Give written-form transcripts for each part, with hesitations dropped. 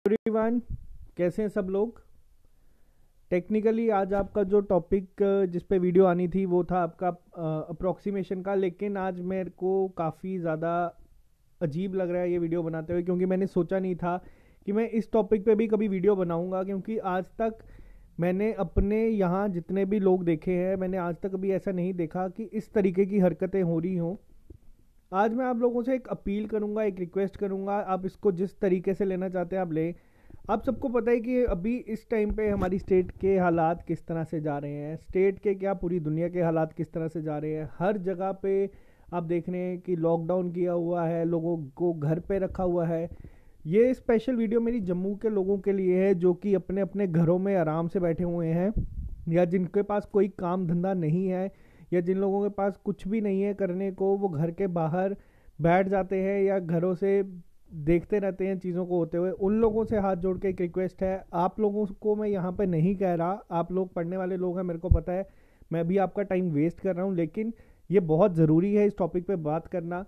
Everyone, कैसे हैं सब लोग। टेक्निकली आज आपका जो टॉपिक जिस पे वीडियो आनी थी वो था आपका अप्रोक्सीमेशन का, लेकिन आज मेरे को काफ़ी ज़्यादा अजीब लग रहा है ये वीडियो बनाते हुए, क्योंकि मैंने सोचा नहीं था कि मैं इस टॉपिक पे भी कभी वीडियो बनाऊंगा। क्योंकि आज तक मैंने अपने यहाँ जितने भी लोग देखे हैं, मैंने आज तक कभी ऐसा नहीं देखा कि इस तरीके की हरकतें हो रही हों। आज मैं आप लोगों से एक अपील करूंगा, एक रिक्वेस्ट करूंगा, आप इसको जिस तरीके से लेना चाहते हैं आप लें। आप सबको पता है कि अभी इस टाइम पे हमारी स्टेट के हालात किस तरह से जा रहे हैं, स्टेट के क्या पूरी दुनिया के हालात किस तरह से जा रहे हैं। हर जगह पे आप देख रहे हैं कि लॉकडाउन किया हुआ है, लोगों को घर पे रखा हुआ है। ये स्पेशल वीडियो मेरी जम्मू के लोगों के लिए है जो कि अपने अपने घरों में आराम से बैठे हुए हैं, या जिनके पास कोई काम धंधा नहीं है, या जिन लोगों के पास कुछ भी नहीं है करने को, वो घर के बाहर बैठ जाते हैं या घरों से देखते रहते हैं चीज़ों को होते हुए। उन लोगों से हाथ जोड़ के एक रिक्वेस्ट है, आप लोगों को मैं यहाँ पे नहीं कह रहा, आप लोग पढ़ने वाले लोग हैं, मेरे को पता है मैं भी आपका टाइम वेस्ट कर रहा हूँ, लेकिन ये बहुत ज़रूरी है इस टॉपिक पे बात करना।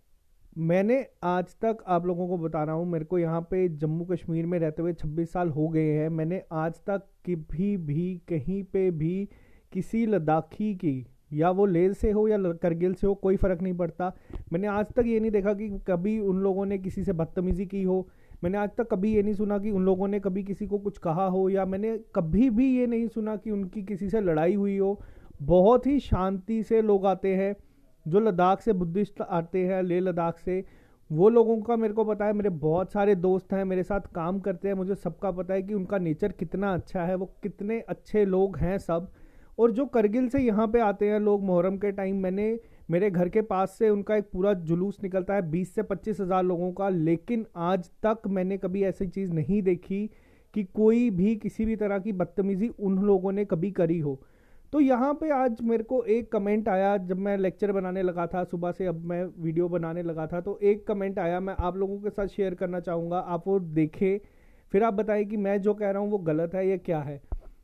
मैंने आज तक आप लोगों को बता रहा हूँ, मेरे को यहाँ पे जम्मू कश्मीर में रहते हुए 26 साल हो गए हैं। मैंने आज तक कभी भी कहीं पे भी किसी लद्दाखी की, या वो लेह से हो या करगिल से हो, कोई फ़र्क नहीं पड़ता, मैंने आज तक ये नहीं देखा कि कभी उन लोगों ने किसी से बदतमीज़ी की हो। मैंने आज तक कभी ये नहीं सुना कि उन लोगों ने कभी किसी को कुछ कहा हो, या मैंने कभी भी ये नहीं सुना कि उनकी किसी से लड़ाई हुई हो। बहुत ही शांति से लोग आते हैं। जो लद्दाख से बुद्धिस्ट आते हैं, लेह लद्दाख से, वो लोगों का मेरे को पता है। मेरे बहुत सारे दोस्त हैं, मेरे साथ काम करते हैं, मुझे सबका पता है कि उनका नेचर कितना अच्छा है, वो कितने अच्छे लोग हैं सब। और जो करगिल से यहाँ पे आते हैं लोग मुहर्रम के टाइम, मैंने मेरे घर के पास से उनका एक पूरा जुलूस निकलता है 20 से 25 हज़ार लोगों का, लेकिन आज तक मैंने कभी ऐसी चीज़ नहीं देखी कि कोई भी किसी भी तरह की बदतमीज़ी उन लोगों ने कभी करी हो। तो यहाँ पे आज मेरे को एक कमेंट आया, जब मैं लेक्चर बनाने लगा था सुबह से, अब मैं वीडियो बनाने लगा था, तो एक कमेंट आया, मैं आप लोगों के साथ शेयर करना चाहूँगा, आप वो देखें, फिर आप बताएं कि मैं जो कह रहा हूँ वो गलत है या क्या है।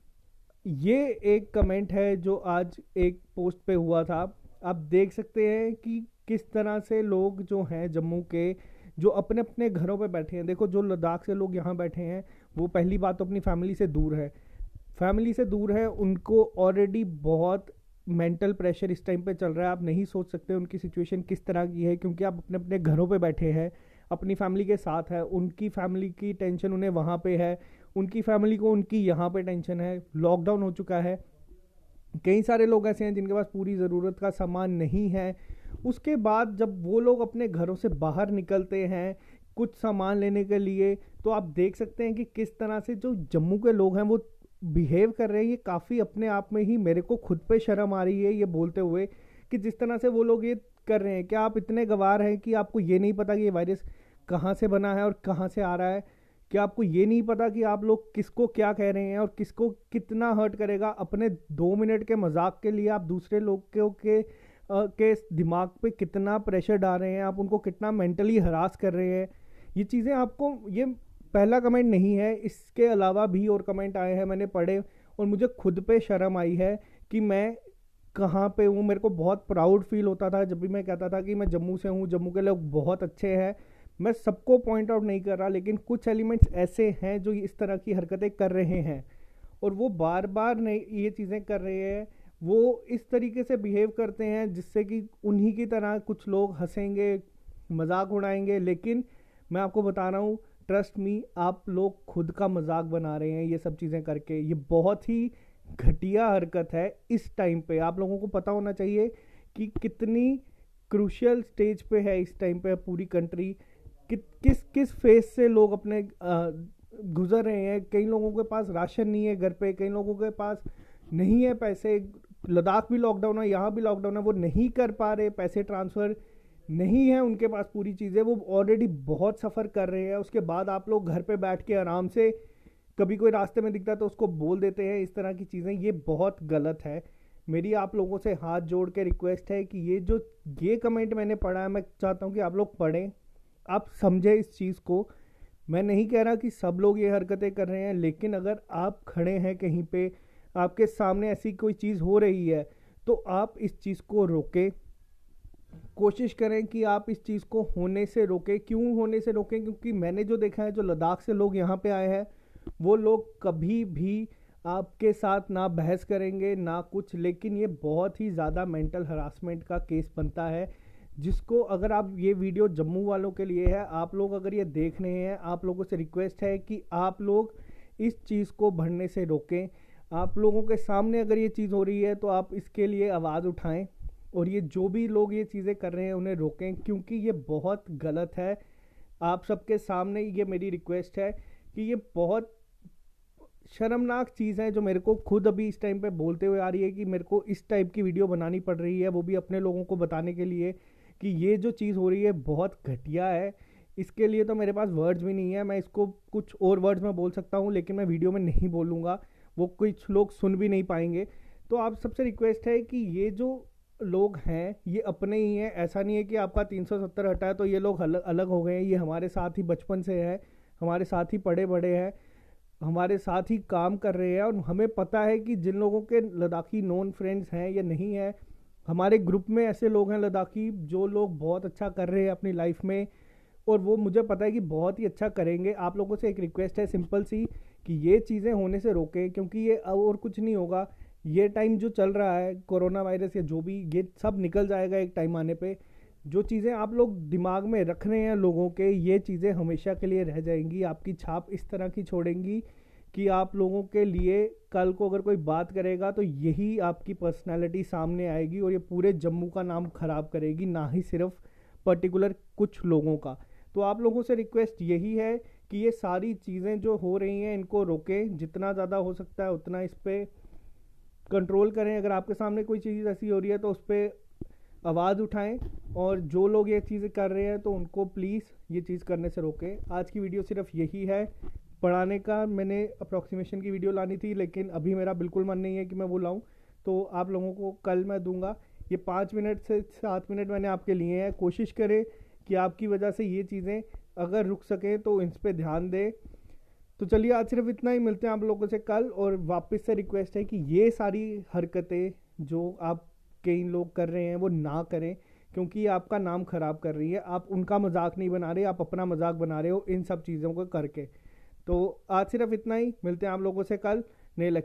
ये एक कमेंट है जो आज एक पोस्ट पे हुआ था। आप देख सकते हैं कि किस तरह से लोग जो हैं जम्मू के, जो अपने अपने घरों पे बैठे हैं। देखो, जो लद्दाख से लोग यहाँ बैठे हैं, वो पहली बात तो अपनी फैमिली से दूर है, फैमिली से दूर है, उनको ऑलरेडी बहुत मेंटल प्रेशर इस टाइम पे चल रहा है। आप नहीं सोच सकते उनकी सिचुएशन किस तरह की है, क्योंकि आप अपने अपने घरों पे बैठे हैं, अपनी फैमिली के साथ है। उनकी फैमिली की टेंशन उन्हें वहाँ पे है, उनकी फैमिली को उनकी यहाँ पे टेंशन है। लॉकडाउन हो चुका है, कई सारे लोग ऐसे हैं जिनके पास पूरी ज़रूरत का सामान नहीं है। उसके बाद जब वो लोग अपने घरों से बाहर निकलते हैं कुछ सामान लेने के लिए, तो आप देख सकते हैं कि किस तरह से जो जम्मू के लोग हैं वो बिहेव कर रहे हैं। ये काफ़ी अपने आप में ही मेरे को खुद पे शर्म आ रही है ये बोलते हुए कि जिस तरह से वो लोग ये कर रहे हैं। क्या आप इतने गंवार हैं कि आपको ये नहीं पता कि ये वायरस कहाँ से बना है और कहाँ से आ रहा है? क्या आपको ये नहीं पता कि आप लोग किसको क्या कह रहे हैं और किसको कितना हर्ट करेगा? अपने 2 मिनट के मजाक के लिए आप दूसरे लोगों के दिमाग पे कितना प्रेशर डाल रहे हैं, आप उनको कितना मेंटली हरास कर रहे हैं। ये चीज़ें आपको, ये पहला कमेंट नहीं है, इसके अलावा भी और कमेंट आए हैं, मैंने पढ़े, और मुझे खुद पे शर्म आई है कि मैं कहाँ पे हूँ। मेरे को बहुत प्राउड फील होता था जब भी मैं कहता था कि मैं जम्मू से हूँ, जम्मू के लोग बहुत अच्छे हैं। मैं सबको पॉइंट आउट नहीं कर रहा, लेकिन कुछ एलिमेंट्स ऐसे हैं जो इस तरह की हरकतें कर रहे हैं, और वो बार बार नहीं ये चीज़ें कर रहे हैं। वो इस तरीके से बिहेव करते हैं जिससे कि उन्हीं की तरह कुछ लोग हंसेंगे, मजाक उड़ाएंगे। लेकिन मैं आपको बता रहा हूँ, ट्रस्ट मी, आप लोग खुद का मजाक बना रहे हैं ये सब चीज़ें करके। ये बहुत ही घटिया हरकत है। इस टाइम पे आप लोगों को पता होना चाहिए कि कितनी क्रूशियल स्टेज पे है इस टाइम पे पूरी कंट्री, किस किस फेस से लोग अपने गुजर रहे हैं। कई लोगों के पास राशन नहीं है घर पे, कई लोगों के पास नहीं है पैसे। लद्दाख भी लॉकडाउन है, यहाँ भी लॉकडाउन है, वो नहीं कर पा रहे पैसे ट्रांसफ़र, नहीं है उनके पास पूरी चीज़ें, वो ऑलरेडी बहुत सफ़र कर रहे हैं। उसके बाद आप लोग घर पे बैठ के आराम से, कभी कोई रास्ते में दिखता है तो उसको बोल देते हैं इस तरह की चीज़ें। ये बहुत गलत है। मेरी आप लोगों से हाथ जोड़ के रिक्वेस्ट है कि ये कमेंट मैंने पढ़ा है, मैं चाहता हूँ कि आप लोग पढ़ें, आप समझें इस चीज़ को। मैं नहीं कह रहा कि सब लोग ये हरकतें कर रहे हैं, लेकिन अगर आप खड़े हैं कहीं पे, आपके सामने ऐसी कोई चीज़ हो रही है, तो आप इस चीज़ को रोकें। कोशिश करें कि आप इस चीज़ को होने से रोकें। क्यों होने से रोकें? क्योंकि मैंने जो देखा है, जो लद्दाख से लोग यहाँ पे आए हैं, वो लोग कभी भी आपके साथ ना बहस करेंगे ना कुछ, लेकिन ये बहुत ही ज़्यादा मेंटल हरासमेंट का केस बनता है, जिसको अगर आप, ये वीडियो जम्मू वालों के लिए है, आप लोग अगर ये देख रहे हैं, आप लोगों से रिक्वेस्ट है कि आप लोग इस चीज़ को बढ़ने से रोकें। आप लोगों के सामने अगर ये चीज़ हो रही है तो आप इसके लिए आवाज़ उठाएं, और ये जो भी लोग ये चीज़ें कर रहे हैं उन्हें रोकें, क्योंकि ये बहुत गलत है। आप सबके सामने ये मेरी रिक्वेस्ट है कि ये बहुत शर्मनाक चीज़ है, जो मेरे को खुद अभी इस टाइम पे बोलते हुए आ रही है कि मेरे को इस टाइप की वीडियो बनानी पड़ रही है, वो भी अपने लोगों को बताने के लिए कि ये जो चीज़ हो रही है बहुत घटिया है। इसके लिए तो मेरे पास वर्ड्स भी नहीं है। मैं इसको कुछ और वर्ड्स में बोल सकता हूँ, लेकिन मैं वीडियो में नहीं बोलूँगा, वो कुछ लोग सुन भी नहीं पाएंगे। तो आप सबसे रिक्वेस्ट है कि ये जो लोग हैं ये अपने ही हैं। ऐसा नहीं है कि आपका 370 हटा है तो ये लोग अलग अलग हो गए हैं। ये हमारे साथ ही बचपन से है, हमारे साथ ही पढ़े बड़े हैं, हमारे साथ ही काम कर रहे हैं, और हमें पता है कि जिन लोगों के लद्दाखी नॉन फ्रेंड्स हैं या नहीं है, हमारे ग्रुप में ऐसे लोग हैं लद्दाखी जो लोग बहुत अच्छा कर रहे हैं अपनी लाइफ में, और वो मुझे पता है कि बहुत ही अच्छा करेंगे। आप लोगों से एक रिक्वेस्ट है सिंपल सी, कि ये चीज़ें होने से रोकें, क्योंकि ये और कुछ नहीं होगा। ये टाइम जो चल रहा है, कोरोना वायरस या जो भी, ये सब निकल जाएगा एक टाइम आने पे। जो चीज़ें आप लोग दिमाग में रख रहे हैं लोगों के, ये चीज़ें हमेशा के लिए रह जाएंगी। आपकी छाप इस तरह की छोड़ेंगी कि आप लोगों के लिए कल को अगर कोई बात करेगा तो यही आपकी पर्सनालिटी सामने आएगी, और ये पूरे जम्मू का नाम खराब करेगी, ना ही सिर्फ पर्टिकुलर कुछ लोगों का। तो आप लोगों से रिक्वेस्ट यही है कि ये सारी चीज़ें जो हो रही हैं इनको रोकें, जितना ज़्यादा हो सकता है उतना इस पर कंट्रोल करें। अगर आपके सामने कोई चीज़ ऐसी हो रही है तो उस पर आवाज़ उठाएं, और जो लोग ये चीज़ें कर रहे हैं तो उनको प्लीज़ ये चीज़ करने से रोकें। आज की वीडियो सिर्फ यही है। पढ़ाने का मैंने अप्रॉक्सीमेशन की वीडियो लानी थी, लेकिन अभी मेरा बिल्कुल मन नहीं है कि मैं वो लाऊं, तो आप लोगों को कल मैं दूंगा। ये 5 मिनट से 7 मिनट मैंने आपके लिए हैं। कोशिश करें कि आपकी वजह से ये चीज़ें अगर रुक सकें तो इन पर ध्यान दें। तो चलिए, आज सिर्फ इतना ही। मिलते हैं आप लोगों से कल, और वापस से रिक्वेस्ट है कि ये सारी हरकतें जो आप कई लोग कर रहे हैं वो ना करें, क्योंकि ये आपका नाम खराब कर रही है। आप उनका मजाक नहीं बना रहे, आप अपना मजाक बना रहे हो इन सब चीज़ों को करके। तो आज सिर्फ इतना ही। मिलते हैं आप लोगों से कल नए